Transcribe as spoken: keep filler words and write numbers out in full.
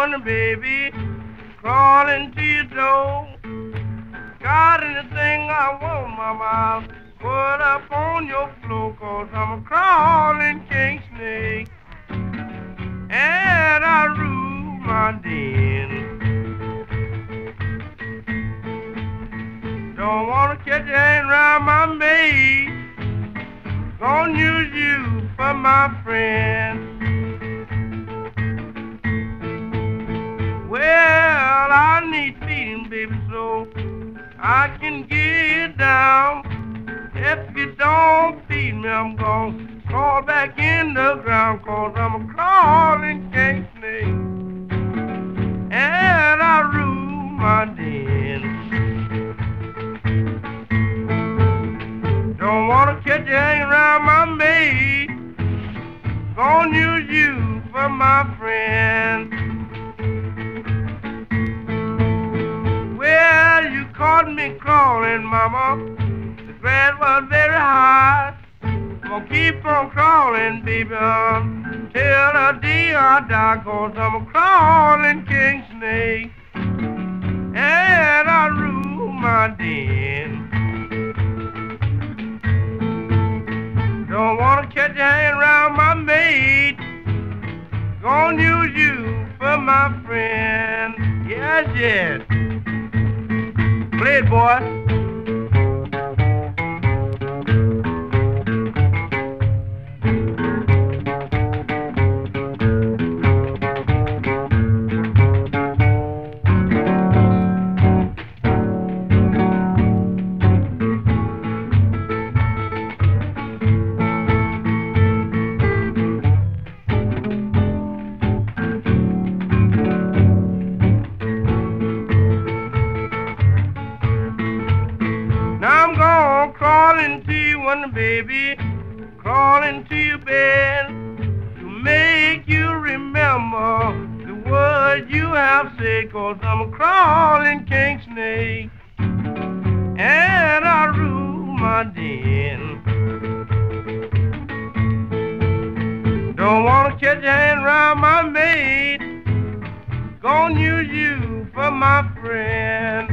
when the baby crawling to your door. Got anything I want, mama, I'll put up on your floor, 'cause I'm a crawling king snake, and I rule my den. Don't wanna catch you hanging around my maid, gonna use you for my friend. Well, I need feeding, baby, so I can get down. If you don't feed me, I'm gonna crawl back in the ground, 'cause I'm a crawling king snake, and I rule my den. Don't wanna catch you hanging around my maid, gonna use you for my friend. Well, you caught me crawling, mama, the grass was very high. I'm gonna keep on crawling, baby, until the day I die, 'cause I'm a crawling king snake, and I rule my den. Don't wanna catch you hanging around my maid, gonna use you for my friend. Yes, yes. Play it, boy. Now I'm gonna crawl into you, when the baby, crawl into your bed, to make you remember the words you have said, 'cause I'm a crawling king snake, and I rule my den. Don't wanna catch you hanging around my maid, gonna use you for my friend.